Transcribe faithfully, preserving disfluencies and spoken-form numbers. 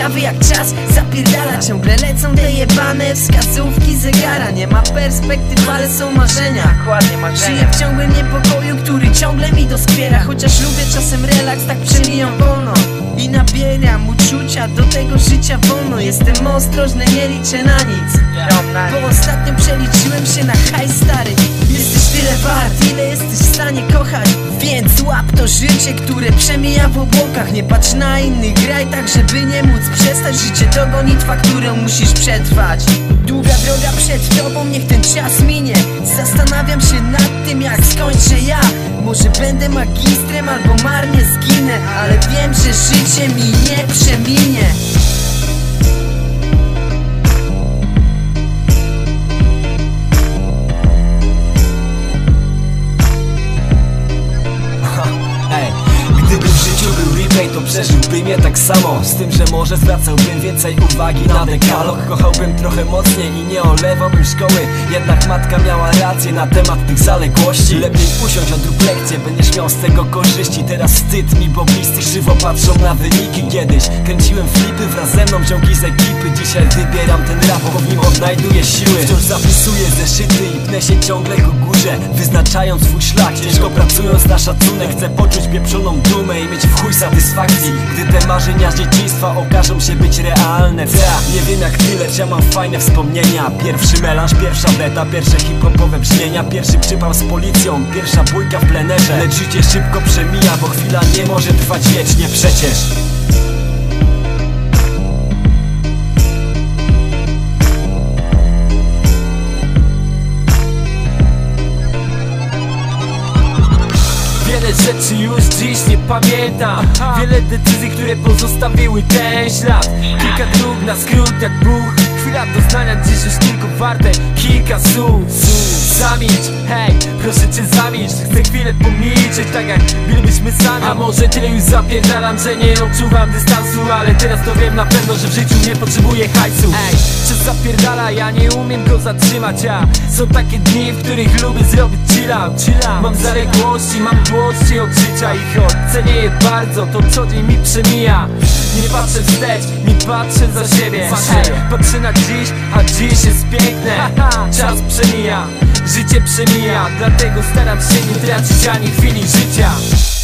sprawy jak czas zapierdala. Ciągle lecą te jebane wskazówki zegara. Nie ma perspektyw, ale są marzenia. Żyję w ciągłym niepokoju, który ciągle mi doskwiera. Chociaż lubię czasem relaks, tak przemijam wolno i nabieram uczucia do tego życia wolno. Jestem ostrożny, nie liczę na nic, bo ostatnio przeliczyłem się na hajs, stary. Jesteś tyle wart, ile jesteś w stanie kochać. Więc łap to życie, które przemija w obłokach. Nie patrz na innych, graj tak, żeby nie móc przestać. Życie to gonitwa, którą musisz przetrwać. Długa droga przed tobą, niech ten czas minie. Zastanawiam się nad tym, jak skończę ja. Może będę magistrem albo marnie zginę, ale wiem, że życie mi nie przeminie. Gdyby w życiu był replay, to przeżyłbym je tak samo. Z tym, że może zwracałbym więcej uwagi na dekalog. Kochałbym trochę mocniej i nie olewałbym szkoły. Jednak matka miała rację na temat tych zaległości. Lepiej usiądź, odrób lekcję, będziesz miał z tego korzyści. Teraz wstyd mi, bo bliscy krzywo patrzą na wyniki. Kiedyś kręciłem flipy wraz ze mną ziomki z ekipy. Dzisiaj wybieram ten rap, bo w nim odnajduję siły. Wciąż zapisuję zeszyty i pnę się ciągle ku górze, wyznaczając swój szlak. Ciężko pracując na szacunek, chcę poczuć pieprzoną dumę i mieć w chuj satysfakcji, gdy te marzenia z dzieciństwa okażą się być realne. Ja nie wiem jak ty, lecz ja mam fajne wspomnienia. Pierwszy melanż, pierwsza beta, pierwsze hip-hopowe brzmienia, pierwszy przypał z policją, pierwsza bójka w plenerze. Lecz życie szybko przemija, bo chwila nie może trwać wiecznie przecież. Wiele rzeczy już dziś nie pamiętam. Wiele decyzji, które pozostawiły ten ślad. Kilka dróg na skrót jak Bóg. Chwila doznania dziś już tylko warte kilka słów. Zamilcz, hej, proszę cię zamilcz. Chcę chwilę pomilczeć, tak jak bylibyśmy sami. A może tyle już zapierdalam, że nie odczuwam dystansu. Ale teraz to wiem na pewno, że w życiu nie potrzebuję hajsu. Ej, czas zapierdala, ja nie umiem go zatrzymać. Ja są takie dni, w których lubię zrobić chill out. Mam zaległości, mam młodości od życia i choć cenię je bardzo, to co dzień mi przemija. Nie patrzę wstecz, nie patrzę za siebie. Hej, patrzę na dziś, a dziś jest piękne. Czas przemija, życie przemija, dlatego staram się nie tracić ani chwili życia.